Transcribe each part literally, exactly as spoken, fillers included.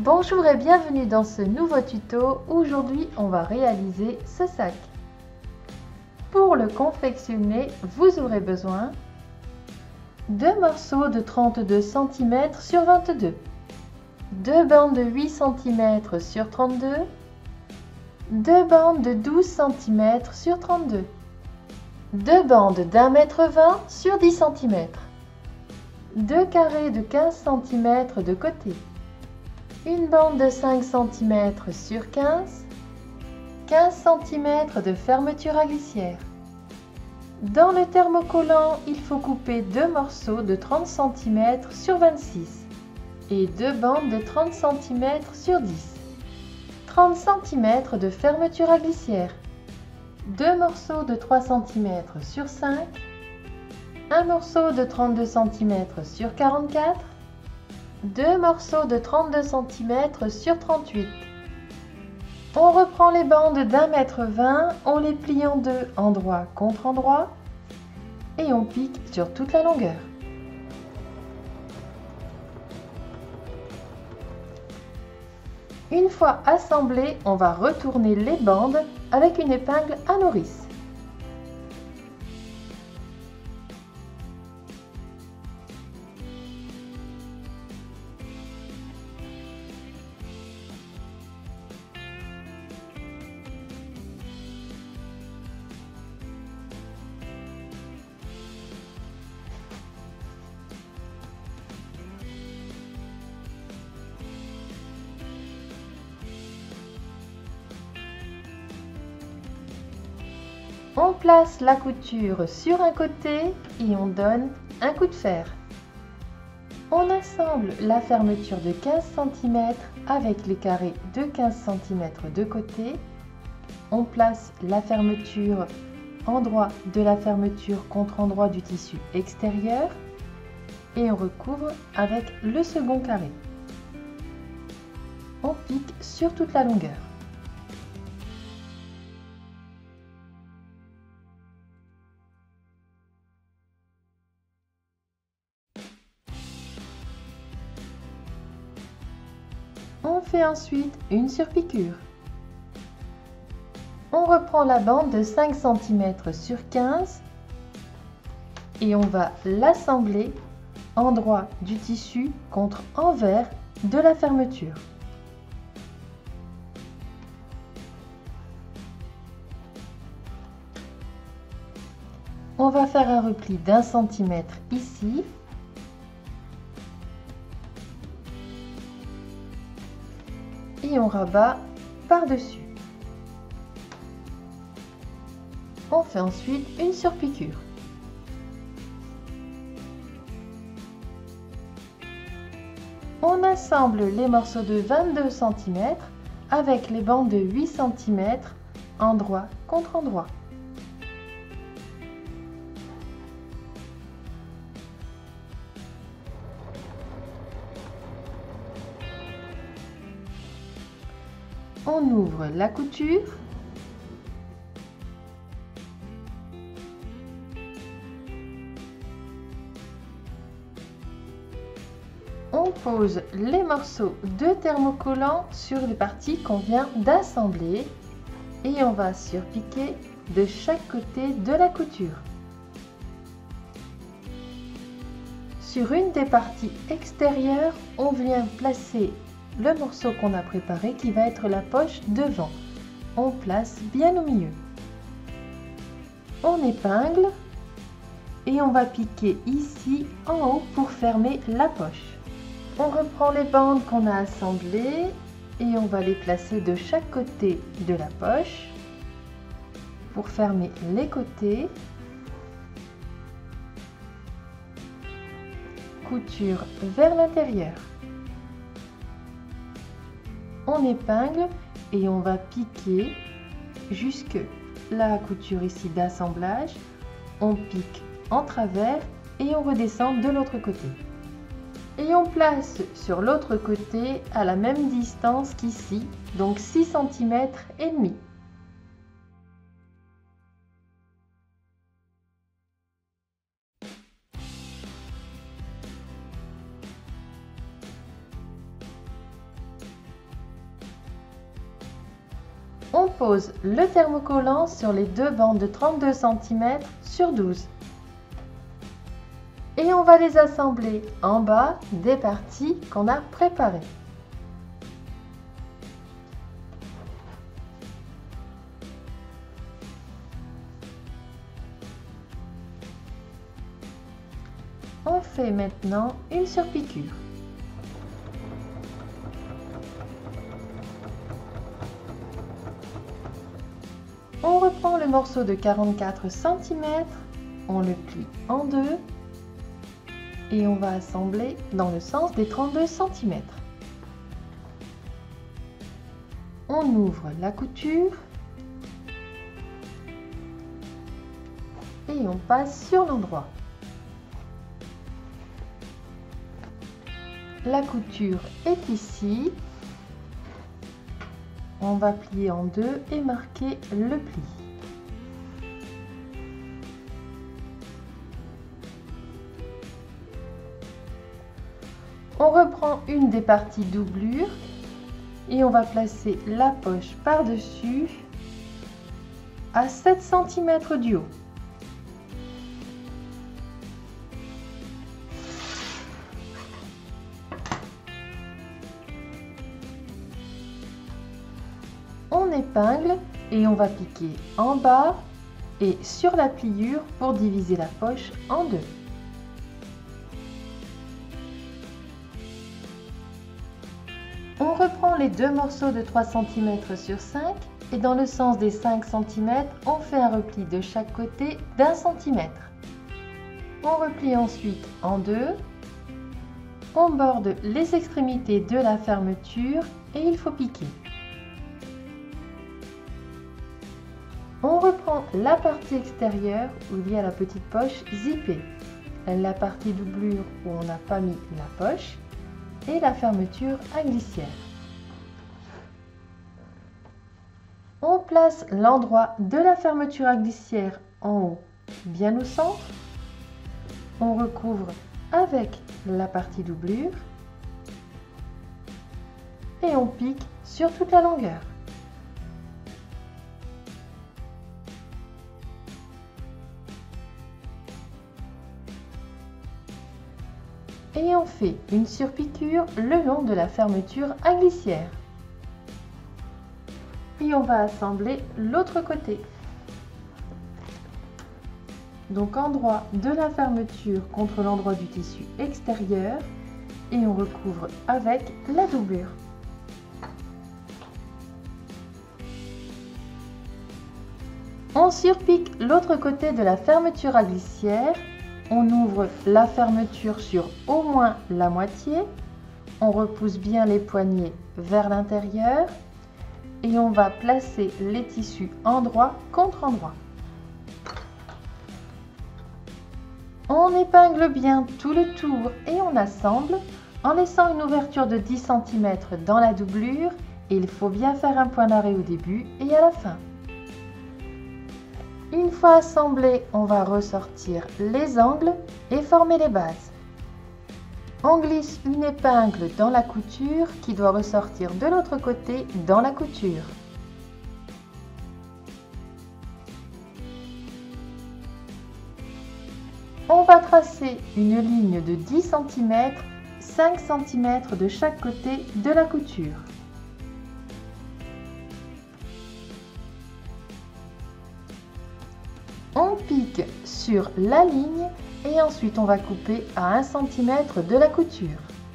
Bonjour et bienvenue dans ce nouveau tuto. Aujourd'hui, on va réaliser ce sac. Pour le confectionner, vous aurez besoin de morceaux de trente-deux centimètres sur vingt-deux, deux bandes de huit centimètres sur trente-deux, deux bandes de douze centimètres sur trente-deux, deux bandes d'un mètre vingt sur dix centimètres, deux carrés de quinze centimètres de côté, une bande de cinq centimètres sur quinze, quinze centimètres de fermeture à glissière. Dans le thermocollant, il faut couper deux morceaux de trente centimètres sur vingt-six et deux bandes de trente centimètres sur dix. trente centimètres de fermeture à glissière, deux morceaux de trois centimètres sur cinq, un morceau de trente-deux centimètres sur quarante-quatre, deux morceaux de trente-deux centimètres sur trente-huit. On reprend les bandes d'un mètre vingt, on les plie en deux, endroit contre endroit, et on pique sur toute la longueur. Une fois assemblées, on va retourner les bandes avec une épingle à nourrice. On place la couture sur un côté et on donne un coup de fer. On assemble la fermeture de quinze centimètres avec les carrés de quinze centimètres de côté. On place la fermeture endroit de la fermeture contre endroit du tissu extérieur et on recouvre avec le second carré. On pique sur toute la longueur. On fait ensuite une surpiqûre. On reprend la bande de cinq centimètres sur quinze et on va l'assembler endroit du tissu contre envers de la fermeture. On va faire un repli d'un centimètre ici. Et on rabat par-dessus. On fait ensuite une surpiqûre. On assemble les morceaux de vingt-deux centimètres avec les bandes de huit centimètres endroit contre endroit. On ouvre la couture. On pose les morceaux de thermocollant sur les parties qu'on vient d'assembler et on va surpiquer de chaque côté de la couture. Sur une des parties extérieures, on vient placer le morceau qu'on a préparé qui va être la poche devant. On place bien au milieu. On épingle et on va piquer ici en haut pour fermer la poche. On reprend les bandes qu'on a assemblées et on va les placer de chaque côté de la poche pour fermer les côtés. Couture vers l'intérieur. On épingle et on va piquer jusque la couture ici d'assemblage. On pique en travers et on redescend de l'autre côté. Et on place sur l'autre côté à la même distance qu'ici, donc six centimètres et demi. On pose le thermocollant sur les deux bandes de trente-deux centimètres sur douze. Et on va les assembler en bas des parties qu'on a préparées. On fait maintenant une surpiqûre. On reprend le morceau de quarante-quatre centimètres, on le plie en deux et on va assembler dans le sens des trente-deux centimètres. On ouvre la couture et on passe sur l'endroit. La couture est ici. On va plier en deux et marquer le pli. On reprend une des parties doublure et on va placer la poche par-dessus à sept centimètres du haut. On épingle et on va piquer en bas et sur la pliure pour diviser la poche en deux. On reprend les deux morceaux de trois centimètres sur cinq et dans le sens des cinq centimètres, on fait un repli de chaque côté d'un centimètre. On replie ensuite en deux. On borde les extrémités de la fermeture et il faut piquer. On reprend la partie extérieure où il y a la petite poche zippée, la partie doublure où on n'a pas mis la poche et la fermeture à glissière. On place l'endroit de la fermeture à glissière en haut, bien au centre. On recouvre avec la partie doublure et on pique sur toute la longueur. Et on fait une surpiqûre le long de la fermeture à glissière. Et on va assembler l'autre côté. Donc endroit de la fermeture contre l'endroit du tissu extérieur et on recouvre avec la doublure. On surpique l'autre côté de la fermeture à glissière. On ouvre la fermeture sur au moins la moitié, on repousse bien les poignets vers l'intérieur et on va placer les tissus endroit contre endroit. On épingle bien tout le tour et on assemble en laissant une ouverture de dix centimètres dans la doublure et il faut bien faire un point d'arrêt au début et à la fin. Une fois assemblé, on va ressortir les angles et former les bases. On glisse une épingle dans la couture qui doit ressortir de l'autre côté dans la couture. On va tracer une ligne de dix centimètres, cinq centimètres de chaque côté de la couture. On pique sur la ligne et ensuite on va couper à un centimètre de la couture.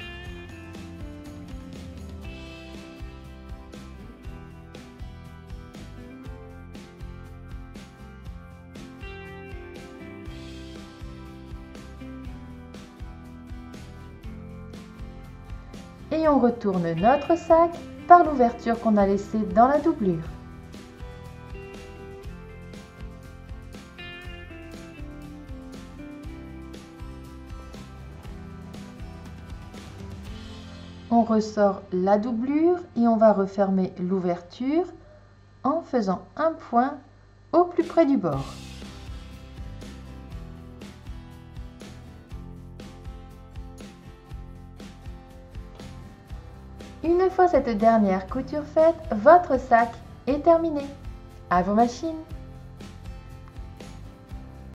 Et on retourne notre sac par l'ouverture qu'on a laissée dans la doublure. On ressort la doublure et on va refermer l'ouverture en faisant un point au plus près du bord. Une fois cette dernière couture faite, votre sac est terminé. À vos machines!